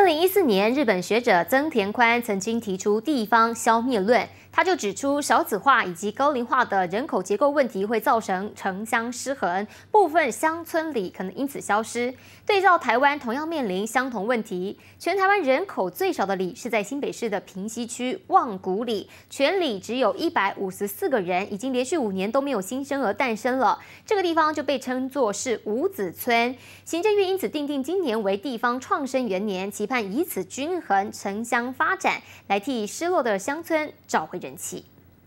2014年，日本学者曾田宽曾经提出地方消灭论。他就指出，少子化以及高龄化的人口结构问题会造成城乡失衡，部分乡村里可能因此消失。对照台湾，同样面临相同问题。全台湾人口最少的里是在新北市的平溪区望谷里，全里只有154个人，已经连续5年都没有新生儿诞生了。这个地方就被称作是无子村。行政院因此订定今年为地方创生元年，期盼以此均衡城乡发展，来替失落的乡村找回人气。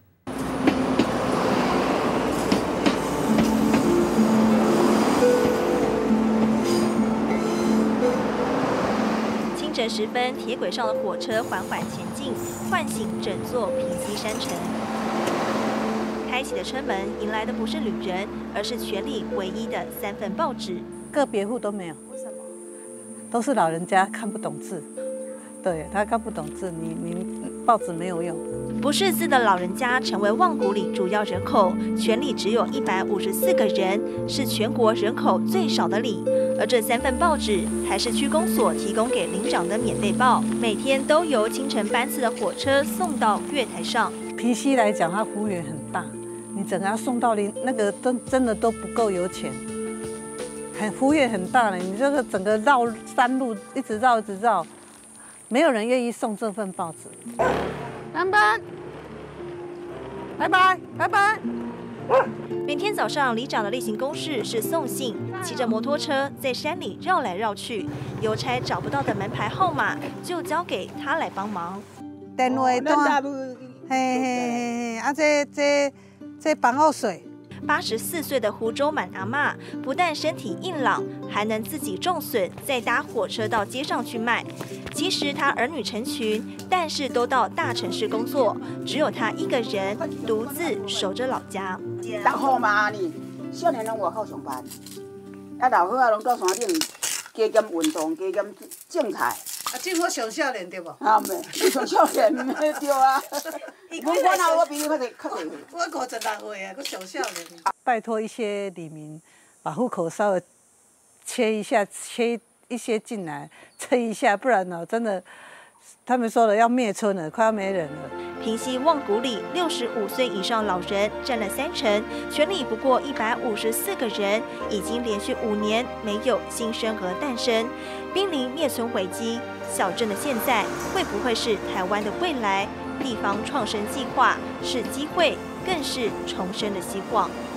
清晨时分，铁轨上的火车缓缓前进，唤醒整座平溪山城。开启的车门迎来的不是旅人，而是全里唯一的3份报纸。 个别户都没有，为什么？都是老人家看不懂字，对他看不懂字，你报纸没有用。 不识字的老人家成为望谷里主要人口，全里只有154个人，是全国人口最少的里。而这3份报纸还是区公所提供给领长的免费报，每天都由清晨班次的火车送到月台上。 平溪来讲，它幅员很大，你整个要送到那个真的都不够油钱，幅员很大了，你这个整个绕山路一直绕，没有人愿意送这份报纸。上班，拜拜，拜拜。 每天早上，里长的例行公事是送信，骑着摩托车在山里绕来绕去，邮差找不到的门牌号码就交给他来帮忙。 电话单，嘿，啊这房屋税。 84岁的胡周满阿嬷不但身体硬朗，还能自己种笋，再搭火车到街上去卖。其实他儿女成群，但是都到大城市工作，只有他一个人独自守着老家。 6号嘛呢，少年拢外口上班，啊老伙仔拢到山顶加减运动，加减种菜。 啊，这我上少年对不？ 啊，唔係，上少年对啊。我哪我比你较侪。 我56岁啊，我上少年。拜托一些里民，把户口稍微切一下，切一些进来，测一下，不然呢，真的，他们说了要灭村了，快要没人了。 平溪望谷里65岁以上老人占了30%，全里不过154个人，已经连续5年没有新生儿诞生，濒临灭村危机。小镇的现在会不会是台湾的未来？地方创生计划是机会，更是重生的希望。